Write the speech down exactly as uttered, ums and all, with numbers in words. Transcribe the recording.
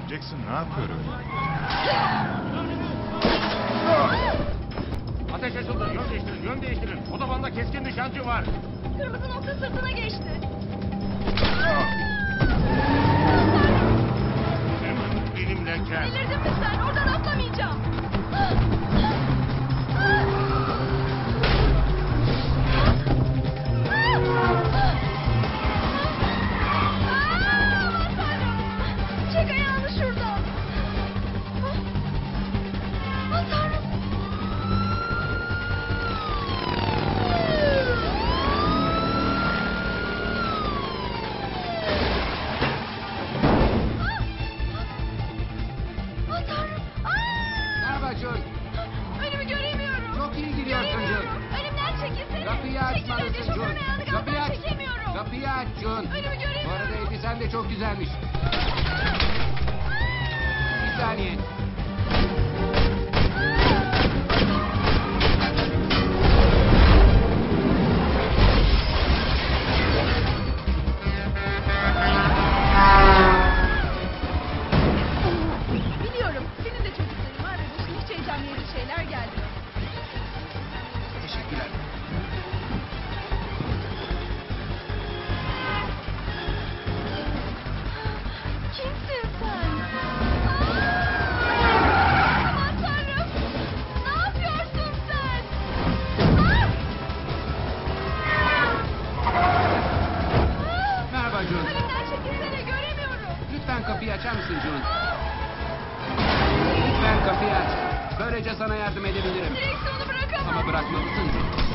Jackson ne yapıyor öyle? Ateş açıldı. Yön değiştirin. Yön değiştirin. Otobanda keskin nişancı var. Kırmızı nokta sırtına geçti. Hemen benimle gel. Delirdin mi sen? Oradan atlamayacağım. Aman Tanrım! Çek ayağını şuradan. Aman Tanrım! Aman Tanrım! Merhaba Jun. Önümü göremiyorum. Çok iyi gidiyorsun Jun. Göremiyorum. Önümden çekilsene. Kapıyı Çekil önce, açmalısın Jun. şoförün ayağını Kapıyı gazdan aç. çekemiyorum. Kapıyı aç Jun. Önümü Bu göremiyorum. arada elbisen de çok güzelmiş. Bir saniye. Biliyorum. Senin de çocukların var ve başına hiç heyecan verici şeyler geldi. Teşekkürler. Kimsin sen? Aman Tanrım! Ne yapıyorsun sen? Merhaba Jun. Önümden çekilsene, göremiyorum. Lütfen kapıyı açar mısın Jun? Lütfen kapıyı aç. Böylece sana yardım edebilirim. Direksiyonu bırakamam. Ama bırakmalısın Jun.